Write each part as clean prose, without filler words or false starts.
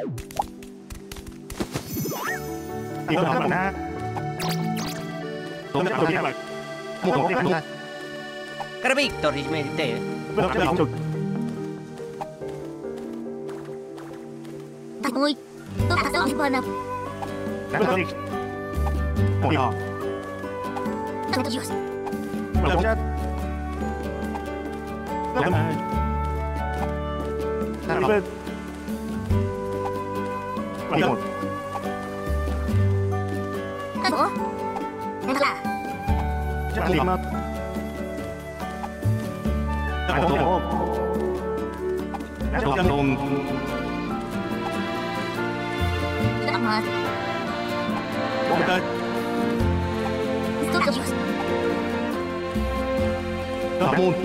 Đi con mình ha. Tôi biết rồi. Một cái luôn. Cara Victor, di te. Nó không được. Thật ơi, tôi thật sự buồn nào. Nó đi. Một nhỏ. Thật yêu. Nó chết. Nó mà. Nó đi bên. Đi một. Thật ủa? Em là. Chắc đi mất. Nó không tốt. Nó không luôn. Thật mà. Một tên. Thật yêu. Nó môn.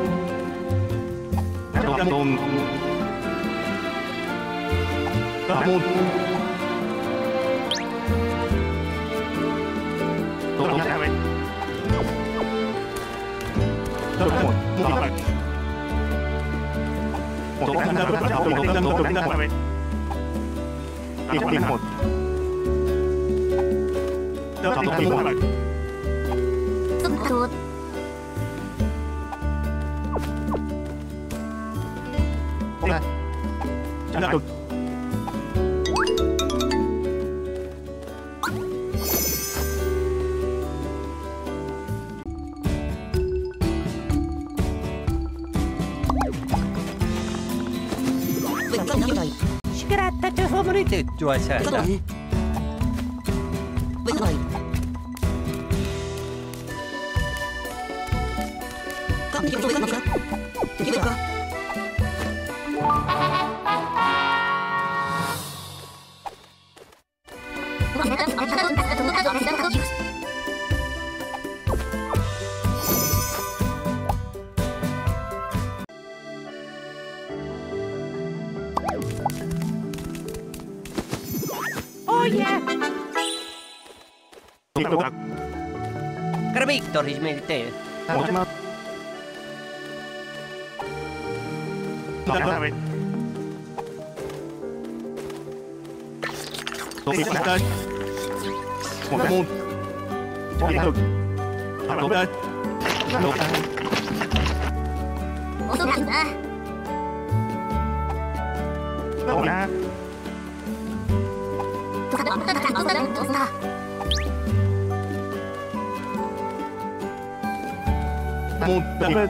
Nó môn. Nó môn. Tôi không trả về. Tôi không một một việc. Một cái ra một cái ra về. Đi một. Tôi không đi một. Thật tốt. Ok. Chắc được. Skratta till favorit tua certa. Oh yeah. Cara Victor, di te. Tôi biết là tên. Một cái môn. Một cái thực. Một tên. Một tên. Ủa tôi làm ra. Một ra. Tôi thật tốt ra. Môn. Tên.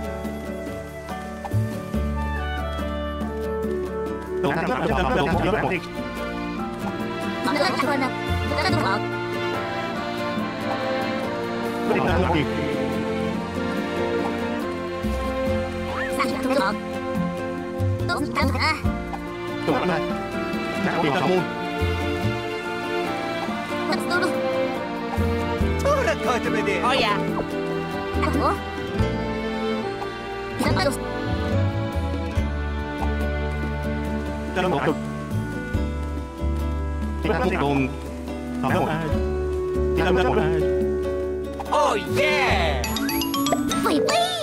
Tôi thắng rất là một cái. Nó là buồn nào. Tôi đã đúng không? Quyết định là một việc. Sao chị đúng không? Tôi thắng ra. Tôi vẫn này. Đã bị tầm môn. Thật tốt luôn. Tu raccolte vedere. Oh yeah. Ủa? Thật tốt. Chân một cực. Đi một đồn. Đi một. Đi một. Oh yeah. Vậy